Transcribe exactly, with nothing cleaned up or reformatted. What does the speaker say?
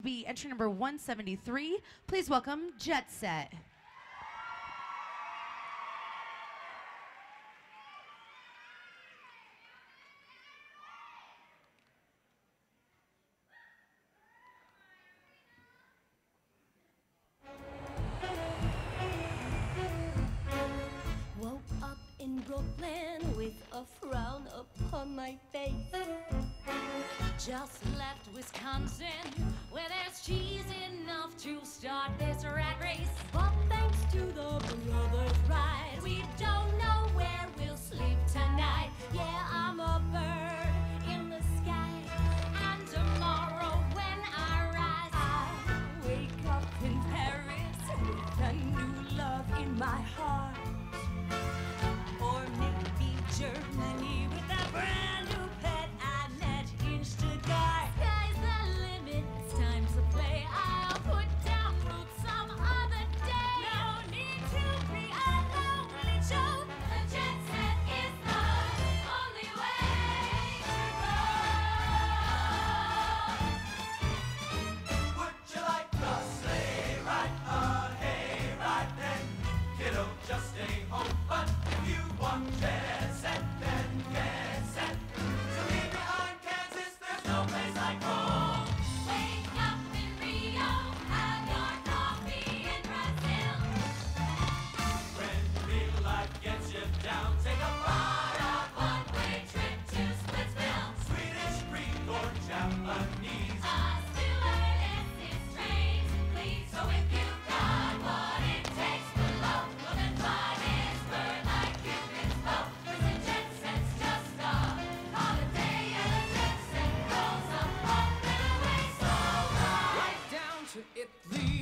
be entry number one seventy-three. Please welcome Jet Set. Woke up in Brooklyn with a frown upon my face. Just left Wisconsin, where there's cheese enough to start this rat race. But thanks to the brothers' rise, we don't know where we'll sleep tonight. Yeah, I'm a bird in the sky, and tomorrow when I rise, I wake up in Paris with a new love in my heart. Or maybe Germany with a brand new pet I met in Stuttgart. Sky's the limit, it's time to play. I'll put down roots some other day. No need to be a lonely Joe. The jet set is the only way to go. Would you like a sleigh ride, a hay ride? Then, kiddo, just stay home. But if you want jet set, then get set. So leave behind Kansas, there's no place like home. Wake up in Rio, have your coffee in Brazil. When real life gets you down, take a flight out. One-way trip to Splitsville. Swedish, Greek, or Japanese. A stewardess is trained to please. So if you've got what it takes for love, well then fly this bird like Cupid's bow. 'Cause the jet set's just a holiday, and the jet set goes up, up and away. So right Right down to Italy